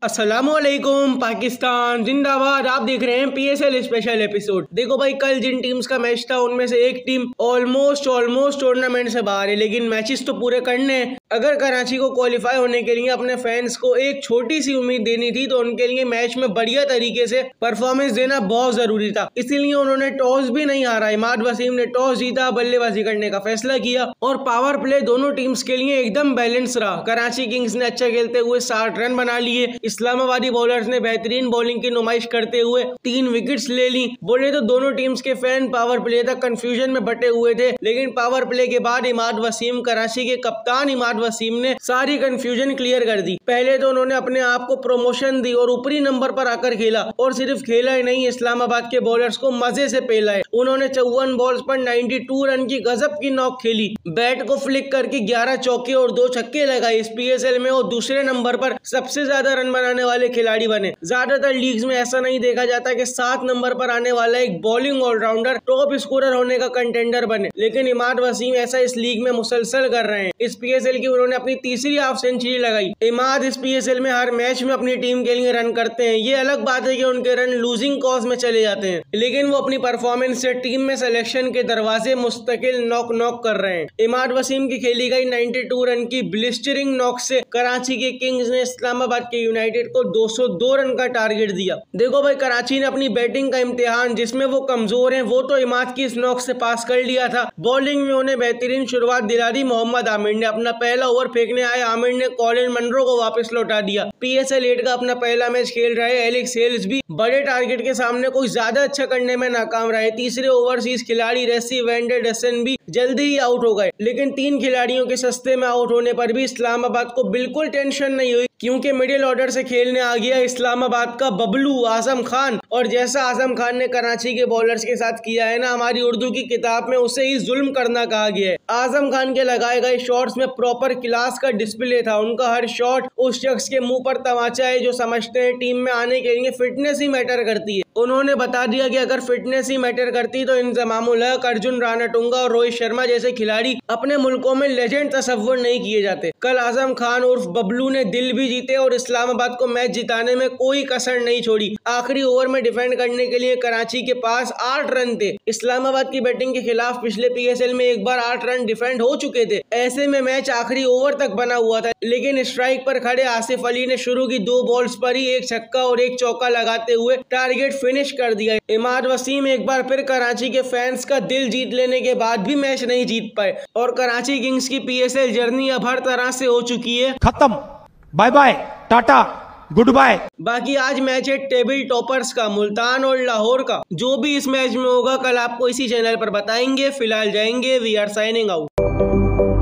अस्सलामुअलैकुम पाकिस्तान जिंदाबाद। आप देख रहे हैं पीएसएल स्पेशल एपिसोड। देखो भाई, कल जिन टीम्स का मैच था उनमें से एक टीम ऑलमोस्ट टूर्नामेंट से बाहर है, लेकिन मैचेस तो पूरे करने हैं। अगर कराची को क्वालिफाई होने के लिए अपने फैंस को एक छोटी सी उम्मीद देनी थी तो उनके लिए मैच में बढ़िया तरीके से परफॉर्मेंस देना बहुत जरूरी था। इसीलिए उन्होंने टॉस भी नहीं हारा। इमाद वसीम ने टॉस जीता, बल्लेबाजी करने का फैसला किया और पावर प्ले दोनों टीम्स के लिए एकदम बैलेंस रहा। कराची किंग्स ने अच्छा खेलते हुए 60 रन बना लिए। इस्लामाबादी बॉलर्स ने बेहतरीन बॉलिंग की नुमाइश करते हुए 3 विकेट्स ले ली। बोले तो दोनों टीम्स के फैन पावर प्ले तक कंफ्यूजन में बटे हुए थे, लेकिन पावर प्ले के बाद इमाद वसीम, कराची के कप्तान इमाद वसीम ने सारी कंफ्यूजन क्लियर कर दी। पहले तो उन्होंने अपने आप को प्रमोशन दी और ऊपरी नंबर पर आकर खेला, और सिर्फ खेला ही नहीं, इस्लामाबाद के बॉलर्स को मजे से पेलाए। उन्होंने 54 बॉल्स पर 92 रन की गजब की नॉक खेली। बैट को फ्लिक करके 11 चौके और 2 छक्के लगाए। इस पीएसएल में वो दूसरे नंबर पर सबसे ज्यादा रन बनाने वाले खिलाड़ी बने। ज्यादातर लीग्स में ऐसा नहीं देखा जाता कि 7 नंबर पर आने वाला एक बॉलिंग ऑलराउंडर टॉप स्कोरर होने का कंटेंडर बने, लेकिन इमाद वसीम ऐसा इस लीग में मुसलसल कर रहे हैं। इस पीएसएल की उन्होंने अपनी तीसरी हाफ सेंचुरी लगाई। इमाद इस पीएसएल में हर मैच में अपनी टीम के लिए रन करते हैं। ये अलग बात है कि उनके रन लूजिंग कॉज में चले जाते हैं, लेकिन वो अपनी परफॉर्मेंस से टीम में सिलेक्शन के दरवाजे मुस्तकिल नॉक कर रहे हैं। इमाद वसीम की खेली गई 92 रन की ब्लिस्टरिंग नॉक से कराची के किंग्स ने इस्लामाबाद के यूनाइटेड को 202 रन का टारगेट दिया। देखो भाई, कराची ने अपनी बैटिंग का इम्तिहान, जिसमें वो कमजोर हैं, वो तो इमाद की इस नॉक से पास कर लिया था। बॉलिंग में उन्हें बेहतरीन शुरुआत दिला दी मोहम्मद आमिर ने। अपना पहला ओवर फेंकने आए आमिर ने कॉलिन मनरो को वापस लौटा दिया। पीएसएल 8 का अपना पहला मैच खेल रहे एलेक्स हेल्स भी बड़े टारगेट के सामने कोई ज्यादा अच्छा करने में नाकाम रहे। तीसरे ओवरसीज खिलाड़ी रेसी वेंडरडसन भी जल्दी ही आउट हो गए, लेकिन 3 खिलाड़ियों के सस्ते में आउट होने पर भी इस्लामाबाद को बिल्कुल टेंशन नहीं हुई, क्योंकि मिडिल ऑर्डर से खेलने आ गया इस्लामाबाद का बबलू आजम खान। और जैसा आजम खान ने कराची के बॉलर्स के साथ किया है ना, हमारी उर्दू की किताब में उसे ही जुल्म करना कहा गया है। आजम खान के लगाए गए शॉट्स में प्रॉपर क्लास का डिस्प्ले था। उनका हर शॉट उस शख्स के मुंह पर तमाचा है जो समझते हैं टीम में आने के लिए फिटनेस ही मैटर करती है। उन्होंने बता दिया कि अगर फिटनेस ही मैटर करती तो इंतजामुल हक, अर्जुन रानाटुंगा और रोहित शर्मा जैसे खिलाड़ी अपने मुल्कों में लेजेंड तस्वुर नहीं किए जाते। कल आजम खान उर्फ बबलू ने दिल भी जीते और इस्लामाबाद को मैच जिताने में कोई कसर नहीं छोड़ी। आखिरी ओवर में डिफेंड करने के लिए कराची के पास 8 रन थे। इस्लामाबाद की बैटिंग के खिलाफ पिछले पीएसएल में एक बार 8 रन डिफेंड हो चुके थे। ऐसे में मैच आखिरी ओवर तक बना हुआ था, लेकिन स्ट्राइक पर खड़े आसिफ अली ने शुरू की 2 बॉल्स पर ही 1 छक्का और 1 चौका लगाते हुए टारगेट फिनिश कर दिया। इमाद वसीम एक बार फिर कराची के फैंस का दिल जीत लेने के बाद भी मैच नहीं जीत पाए और कराची किंग्स की पीएसएल जर्नी अब हर तरह से हो चुकी है खत्म। Bye bye, tata, goodbye. बाकी आज मैच है टेबल टॉपर्स का, मुल्तान और लाहौर का। जो भी इस मैच में होगा कल आपको इसी चैनल पर बताएंगे। फिलहाल जाएंगे, वी आर साइनिंग आउट।